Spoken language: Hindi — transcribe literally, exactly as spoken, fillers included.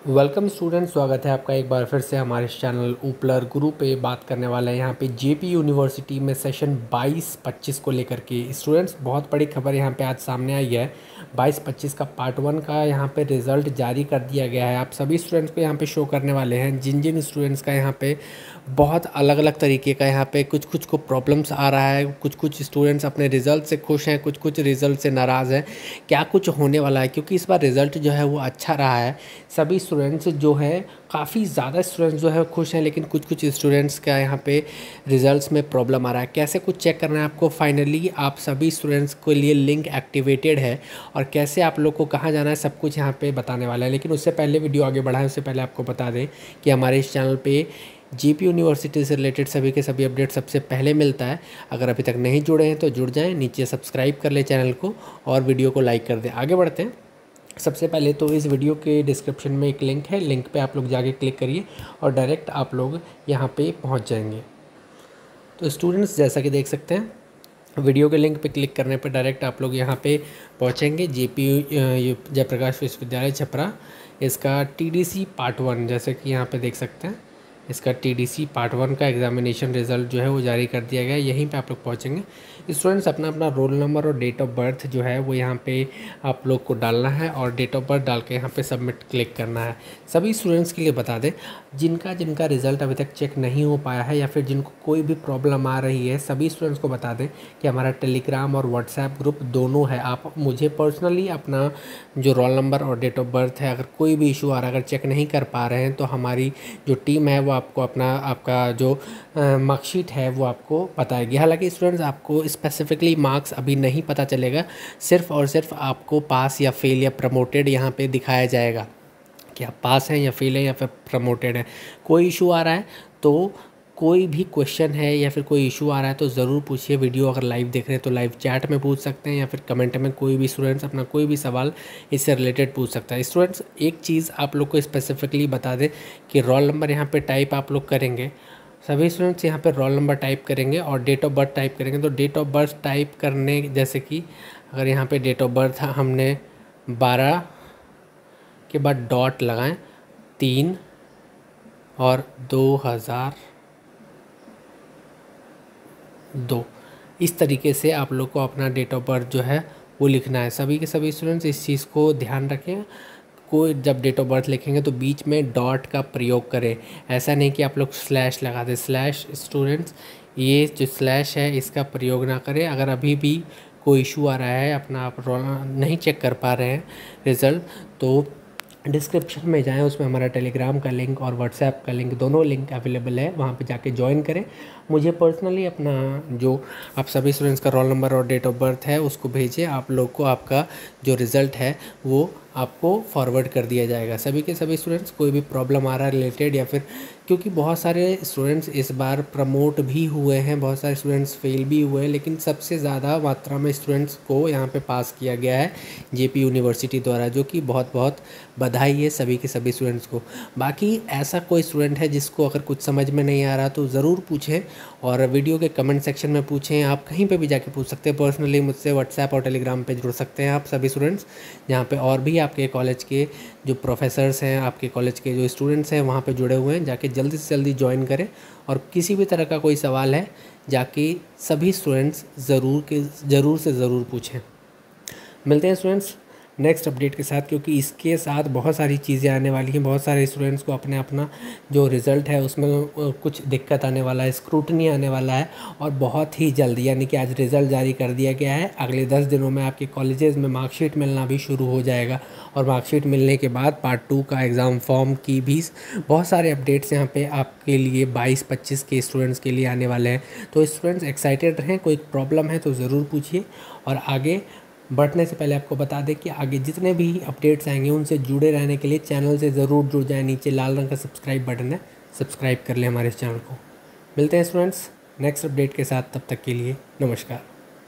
वेलकम स्टूडेंट, स्वागत है आपका एक बार फिर से हमारे चैनल ऊपलर गुरु पे। बात करने वाला है यहाँ पे जेपी यूनिवर्सिटी में सेशन बाईस पच्चीस को लेकर के। स्टूडेंट्स, बहुत बड़ी खबर यहाँ पे आज सामने आई है। बाईस पच्चीस का पार्ट वन का यहाँ पे रिज़ल्ट जारी कर दिया गया है। आप सभी स्टूडेंट्स को यहाँ पे शो करने वाले हैं जिन जिन स्टूडेंट्स का यहाँ पे बहुत अलग अलग तरीके का यहाँ पे कुछ कुछ को प्रॉब्लम्स आ रहा है। कुछ कुछ स्टूडेंट्स अपने रिज़ल्ट से खुश हैं, कुछ कुछ रिज़ल्ट से नाराज़ हैं। क्या कुछ होने वाला है, क्योंकि इस बार रिज़ल्ट जो है वो अच्छा रहा है। सभी स्टूडेंट्स जो है, काफ़ी ज़्यादा स्टूडेंट्स जो है खुश हैं, लेकिन कुछ कुछ स्टूडेंट्स का यहाँ पे रिजल्ट्स में प्रॉब्लम आ रहा है। कैसे कुछ चेक करना है आपको। फाइनली आप सभी स्टूडेंट्स के लिए लिंक एक्टिवेटेड है और कैसे आप लोग को कहाँ जाना है सब कुछ यहाँ पे बताने वाला है। लेकिन उससे पहले वीडियो आगे बढ़ाएं उससे पहले आपको बता दें कि हमारे इस चैनल पे जेपी यूनिवर्सिटी से रिलेटेड सभी के सभी अपडेट सबसे पहले मिलता है। अगर अभी तक नहीं जुड़े हैं तो जुड़ जाएँ, नीचे सब्सक्राइब कर ले चैनल को और वीडियो को लाइक कर दें। आगे बढ़ते हैं। सबसे पहले तो इस वीडियो के डिस्क्रिप्शन में एक लिंक है, लिंक पे आप लोग जाके क्लिक करिए और डायरेक्ट आप लोग यहाँ पे पहुँच जाएंगे। तो स्टूडेंट्स, जैसा कि देख सकते हैं वीडियो के लिंक पे क्लिक करने पे डायरेक्ट आप लोग यहाँ पे पहुँचेंगे। जेपी जयप्रकाश विश्वविद्यालय छपरा, इसका टीडीसी पार्ट वन, जैसे कि यहाँ पे देख सकते हैं इसका टीडीसी पार्ट वन का एग्जामिनेशन रिजल्ट जो है वो जारी कर दिया गया है। यहीं पे आप लोग पहुँचेंगे। स्टूडेंट्स, अपना अपना रोल नंबर और डेट ऑफ बर्थ जो है वो यहाँ पे आप लोग को डालना है और डेट ऑफ बर्थ डाल के यहाँ पे सबमिट क्लिक करना है। सभी स्टूडेंट्स के लिए बता दें, जिनका जिनका रिज़ल्ट अभी तक चेक नहीं हो पाया है या फिर जिनको कोई भी प्रॉब्लम आ रही है, सभी स्टूडेंट्स को बता दें कि हमारा टेलीग्राम और व्हाट्सएप ग्रुप दोनों है। आप मुझे पर्सनली अपना जो रोल नंबर और डेट ऑफ बर्थ है, अगर कोई भी इशू आ रहा है, अगर चेक नहीं कर पा रहे हैं, तो हमारी जो टीम है वो आपको अपना आपका जो मार्कशीट है वो आपको बताएगी। हालांकि स्टूडेंट्स, आपको स्पेसिफिकली मार्क्स अभी नहीं पता चलेगा, सिर्फ और सिर्फ आपको पास या फेल या प्रमोटेड यहाँ पे दिखाया जाएगा कि आप पास हैं या फेल हैं या फिर प्रमोटेड हैं। कोई इशू आ रहा है तो कोई भी क्वेश्चन है या फिर कोई इशू आ रहा है तो ज़रूर पूछिए। वीडियो अगर लाइव देख रहे हैं तो लाइव चैट में पूछ सकते हैं या फिर कमेंट में कोई भी स्टूडेंट्स अपना कोई भी सवाल इससे रिलेटेड पूछ सकता है। स्टूडेंट्स, एक चीज़ आप लोग को स्पेसिफिकली बता दें कि रोल नंबर यहाँ पे टाइप आप लोग करेंगे। सभी स्टूडेंट्स यहाँ पे रोल नंबर टाइप करेंगे और डेट ऑफ बर्थ टाइप करेंगे। तो डेट ऑफ बर्थ टाइप करने, जैसे कि अगर यहाँ पे डेट ऑफ बर्थ हमने बारह के बाद डॉट लगाएं, तीन और दो हज़ार दो, इस तरीके से आप लोग को अपना डेट ऑफ बर्थ जो है वो लिखना है। सभी के सभी स्टूडेंट्स इस चीज़ को ध्यान रखें। कोई जब डेट ऑफ बर्थ लिखेंगे तो बीच में डॉट का प्रयोग करें। ऐसा नहीं कि आप लोग स्लैश लगा दें। स्लैश, स्टूडेंट्स, ये जो स्लैश है इसका प्रयोग ना करें। अगर अभी भी कोई इशू आ रहा है, अपना आप नहीं चेक कर पा रहे हैं रिज़ल्ट, तो डिस्क्रिप्शन में जाएं, उसमें हमारा टेलीग्राम का लिंक और व्हाट्सएप का लिंक, दोनों लिंक अवेलेबल है, वहाँ पे जाके ज्वाइन करें। मुझे पर्सनली अपना जो आप सभी स्टूडेंट्स का रोल नंबर और डेट ऑफ बर्थ है उसको भेजिए। आप लोग को आपका जो रिज़ल्ट है वो आपको फॉरवर्ड कर दिया जाएगा। सभी के सभी स्टूडेंट्स, कोई भी प्रॉब्लम आ रहा है रिलेटेड या फिर, क्योंकि बहुत सारे स्टूडेंट्स इस बार प्रमोट भी हुए हैं, बहुत सारे स्टूडेंट्स फेल भी हुए हैं, लेकिन सबसे ज़्यादा मात्रा में स्टूडेंट्स को यहाँ पे पास किया गया है जेपी यूनिवर्सिटी द्वारा, जो कि बहुत बहुत बधाई है सभी के सभी स्टूडेंट्स को। बाकी ऐसा कोई स्टूडेंट है जिसको अगर कुछ समझ में नहीं आ रहा तो ज़रूर पूछें और वीडियो के कमेंट सेक्शन में पूछें। आप कहीं पे भी जाके पूछ सकते हैं। पर्सनली मुझसे व्हाट्सएप और टेलीग्राम पे जुड़ सकते हैं आप सभी स्टूडेंट्स, जहाँ पे और भी आपके कॉलेज के जो प्रोफेसर्स हैं, आपके कॉलेज के जो स्टूडेंट्स हैं वहाँ पे जुड़े हुए हैं। जाके जल्दी से जल्दी ज्वाइन करें और किसी भी तरह का कोई सवाल है जाके सभी स्टूडेंट्स ज़रूर के ज़रूर से ज़रूर पूछें। मिलते हैं स्टूडेंट्स नेक्स्ट अपडेट के साथ, क्योंकि इसके साथ बहुत सारी चीज़ें आने वाली हैं। बहुत सारे स्टूडेंट्स को अपने अपना जो रिज़ल्ट है उसमें कुछ दिक्कत आने वाला है, स्क्रूटनी आने वाला है और बहुत ही जल्दी, यानी कि आज रिज़ल्ट जारी कर दिया गया है। अगले दस दिनों में आपके कॉलेजेस में मार्कशीट मिलना भी शुरू हो जाएगा और मार्कशीट मिलने के बाद पार्ट टू का एग्ज़ाम फॉर्म की भी बहुत सारे अपडेट्स यहाँ पे आपके लिए बाईस पच्चीस के स्टूडेंट्स के लिए आने वाले हैं। तो स्टूडेंट्स एक्साइटेड रहें। कोई प्रॉब्लम है तो ज़रूर पूछिए। और आगे बढ़ने से पहले आपको बता दें कि आगे जितने भी अपडेट्स आएंगे उनसे जुड़े रहने के लिए चैनल से ज़रूर जुड़ जाएं। नीचे लाल रंग का सब्सक्राइब बटन है, सब्सक्राइब कर लें हमारे इस चैनल को। मिलते हैं स्टूडेंट्स नेक्स्ट अपडेट के साथ, तब तक के लिए नमस्कार।